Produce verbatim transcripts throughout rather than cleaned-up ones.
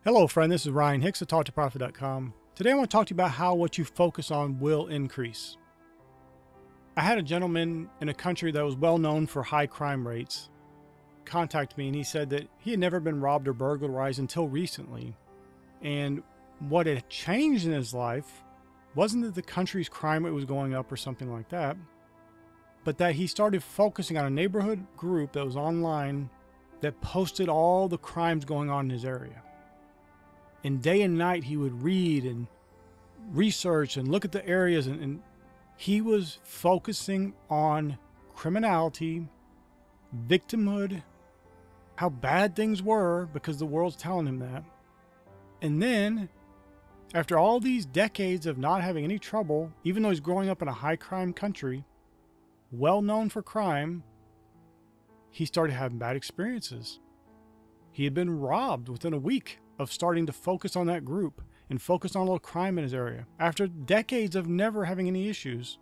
Hello friend, this is Ryan Hicks of talk to profit dot com. Today I want to talk to you about how what you focus on will increase. I had a gentleman in a country that was well known for high crime rates contact me, and he said that he had never been robbed or burglarized until recently. And what had changed in his life wasn't that the country's crime rate was going up or something like that, but that he started focusing on a neighborhood group that was online that posted all the crimes going on in his area. And day and night he would read and research and look at the areas, and, and he was focusing on criminality, victimhood, how bad things were because the world's telling him that. And then, after all these decades of not having any trouble, even though he's growing up in a high crime country, well known for crime, he started having bad experiences. He had been robbed within a week of starting to focus on that group and focus on a little crime in his area. After decades of never having any issues,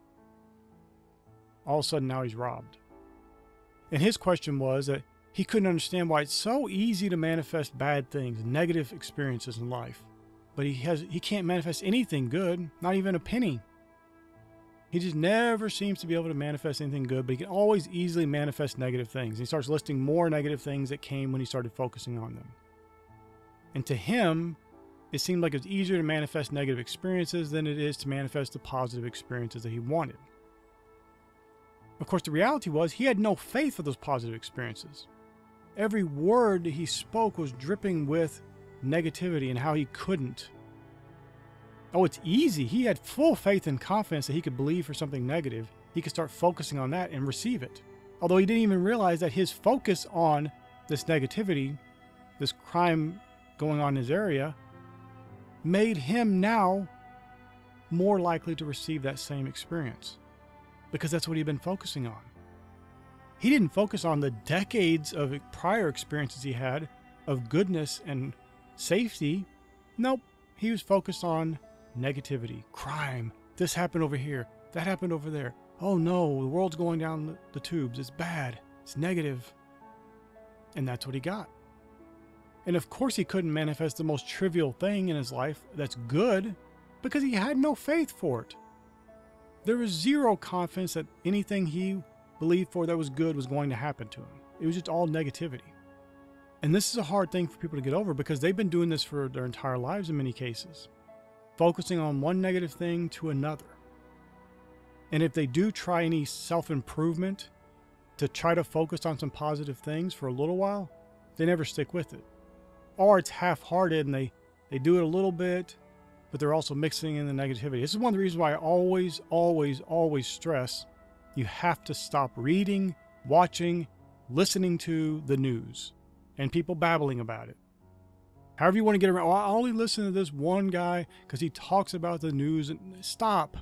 all of a sudden now he's robbed. And his question was that he couldn't understand why it's so easy to manifest bad things, negative experiences in life. But he has he can't manifest anything good, not even a penny. He just never seems to be able to manifest anything good, but he can always easily manifest negative things. He starts listing more negative things that came when he started focusing on them. And to him, it seemed like it's easier to manifest negative experiences than it is to manifest the positive experiences that he wanted. Of course, the reality was he had no faith for those positive experiences. Every word that he spoke was dripping with negativity and how he couldn't. Oh, it's easy. He had full faith and confidence that he could believe for something negative. He could start focusing on that and receive it. Although he didn't even realize that his focus on this negativity, this crime going on in his area, made him now more likely to receive that same experience. Because that's what he'd been focusing on. He didn't focus on the decades of prior experiences he had of goodness and safety. Nope, he was focused on negativity, crime. This happened over here, that happened over there. Oh no, the world's going down the, the tubes. It's bad, it's negative. And that's what he got. And of course he couldn't manifest the most trivial thing in his life that's good because he had no faith for it. There was zero confidence that anything he believed for that was good was going to happen to him. It was just all negativity. And this is a hard thing for people to get over because they've been doing this for their entire lives in many cases, focusing on one negative thing to another. And if they do try any self-improvement to try to focus on some positive things for a little while, they never stick with it. Or it's half-hearted and they, they do it a little bit, but they're also mixing in the negativity. This is one of the reasons why I always, always, always stress you have to stop reading, watching, listening to the news and people babbling about it. However you want to get around, well, I only listen to this one guy because he talks about the news. And stop.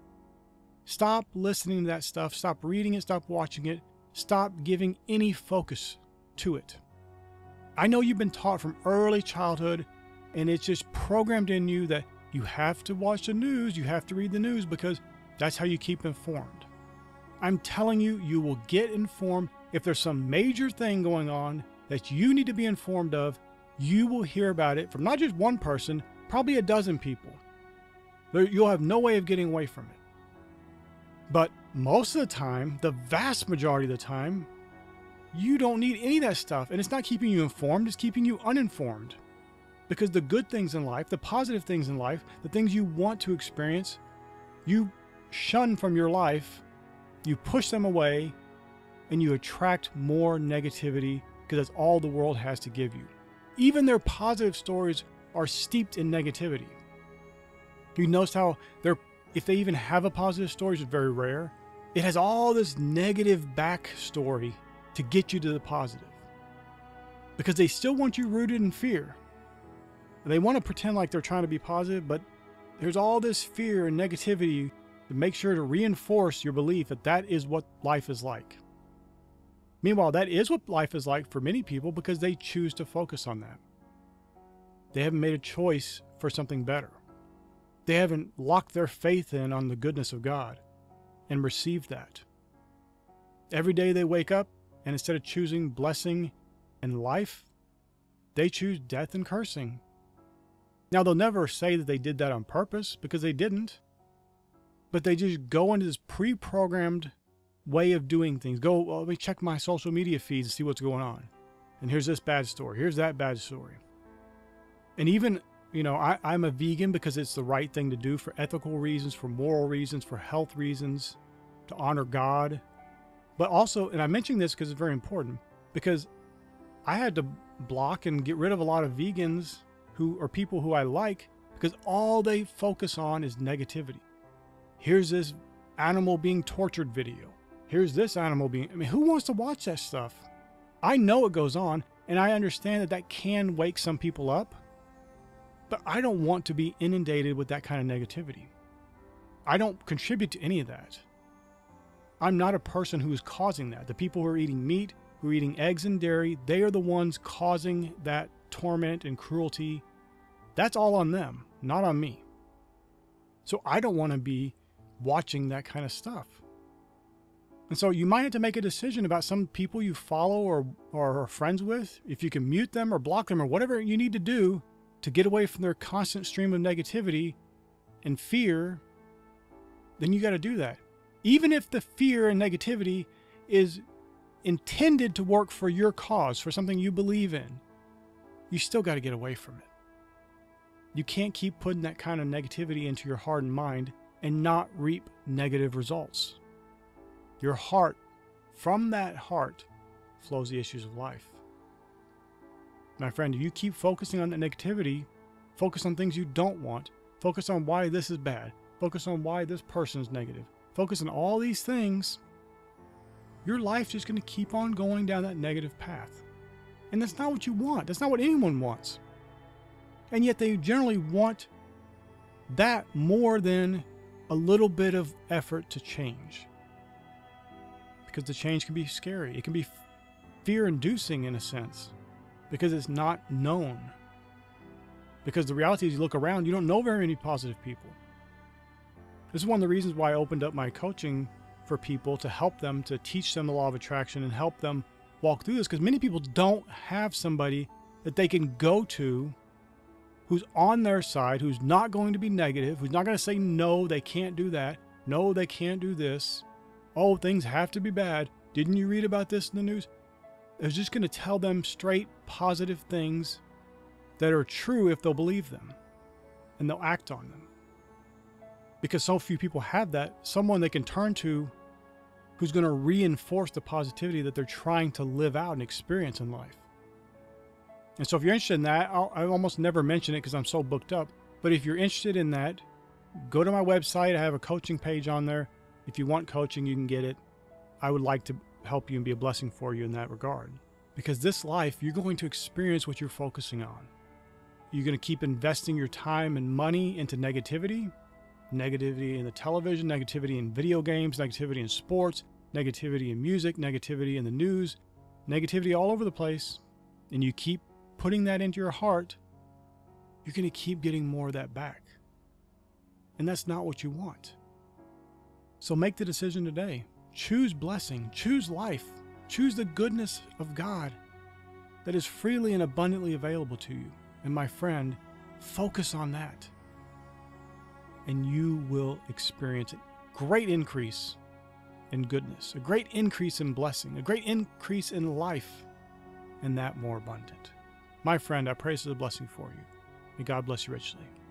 Stop listening to that stuff. Stop reading it. Stop watching it. Stop giving any focus to it. I know you've been taught from early childhood, and it's just programmed in you that you have to watch the news, you have to read the news because that's how you keep informed. I'm telling you, you will get informed. If there's some major thing going on that you need to be informed of, you will hear about it from not just one person, probably a dozen people. You'll have no way of getting away from it. But most of the time, the vast majority of the time, you don't need any of that stuff. And it's not keeping you informed, it's keeping you uninformed. Because the good things in life, the positive things in life, the things you want to experience, you shun from your life, you push them away, and you attract more negativity because that's all the world has to give you. Even their positive stories are steeped in negativity. You notice how they're, if they even have a positive story, which is very rare, it has all this negative backstory to get you to the positive. Because they still want you rooted in fear. They want to pretend like they're trying to be positive, but there's all this fear and negativity to make sure to reinforce your belief that that is what life is like. Meanwhile, that is what life is like for many people because they choose to focus on that. They haven't made a choice for something better. They haven't locked their faith in on the goodness of God and received that. Every day they wake up, and instead of choosing blessing and life, they choose death and cursing. Now, they'll never say that they did that on purpose because they didn't, but they just go into this pre-programmed way of doing things. Go, well, let me check my social media feeds and see what's going on. And here's this bad story. Here's that bad story. And even, you know, I, I'm a vegan because it's the right thing to do for ethical reasons, for moral reasons, for health reasons, to honor God. But also, and I'm mentioning this because it's very important, because I had to block and get rid of a lot of vegans who are people who I like because all they focus on is negativity. Here's this animal being tortured video. Here's this animal being, I mean, who wants to watch that stuff? I know it goes on, and I understand that that can wake some people up, but I don't want to be inundated with that kind of negativity. I don't contribute to any of that. I'm not a person who is causing that. The people who are eating meat, who are eating eggs and dairy, they are the ones causing that torment and cruelty. That's all on them, not on me. So I don't want to be watching that kind of stuff. And so you might have to make a decision about some people you follow or, or are friends with. If you can mute them or block them or whatever you need to do to get away from their constant stream of negativity and fear, then you got to do that. Even if the fear and negativity is intended to work for your cause, for something you believe in, you still got to get away from it. You can't keep putting that kind of negativity into your heart and mind and not reap negative results. Your heart, from that heart, flows the issues of life. My friend, if you keep focusing on the negativity, focus on things you don't want, focus on why this is bad, focus on why this person is negative, focus on all these things, your life's just going to keep on going down that negative path. And that's not what you want. That's not what anyone wants. And yet they generally want that more than a little bit of effort to change. Because the change can be scary. It can be fear-inducing in a sense. Because it's not known. Because the reality is you look around, you don't know very many positive people. This is one of the reasons why I opened up my coaching for people, to help them, to teach them the law of attraction and help them walk through this. Because many people don't have somebody that they can go to who's on their side, who's not going to be negative, who's not going to say, no, they can't do that. No, they can't do this. Oh, things have to be bad. Didn't you read about this in the news? It's just going to tell them straight positive things that are true if they'll believe them and they'll act on them. Because so few people have that, someone they can turn to who's going to reinforce the positivity that they're trying to live out and experience in life. And so if you're interested in that, I'll, I almost never mention it because I'm so booked up. But if you're interested in that, go to my website. I have a coaching page on there. If you want coaching, you can get it. I would like to help you and be a blessing for you in that regard. Because this life, you're going to experience what you're focusing on. You're going to keep investing your time and money into negativity, negativity in the television, negativity in video games, negativity in sports, negativity in music, negativity in the news, negativity all over the place. And you keep putting that into your heart, you're going to keep getting more of that back. And that's not what you want. So make the decision today. Choose blessing. Choose life. Choose the goodness of God that is freely and abundantly available to you. And my friend, focus on that. And you will experience a great increase in goodness, a great increase in blessing, a great increase in life, and that more abundant. My friend, I pray this is a blessing for you. May God bless you richly.